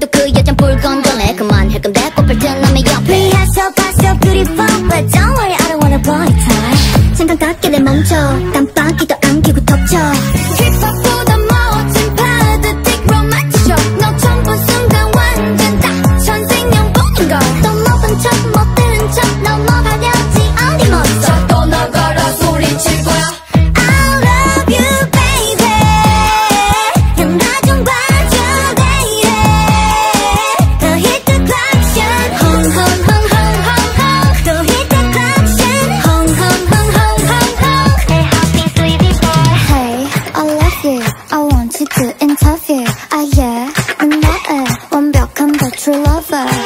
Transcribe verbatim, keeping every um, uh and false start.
또 그 여잔 불건전해 그만할 건데 꽃필 튼 남의 옆에 피하소 파소 beautiful but don't worry I don't wanna body tie 잠깐 갖게 내 멈춰 깜빡이도 안기고 덮쳐 힙합보다 멋진 파드틱 로맨틱 쇼 너 처음 본 순간 완전 딱 천생연분인걸 또 먹은 척 못 들은 척 넘어가려지 어디 멈춰 또 나가라 소리칠 거야 I love you baby 난 나 좀 봐줘 baby 더 hit the clock 또 hit the clock Hey happy sweetie boy Hey I love you I want you to interview Ah yeah 난 너의 완벽한 the true lover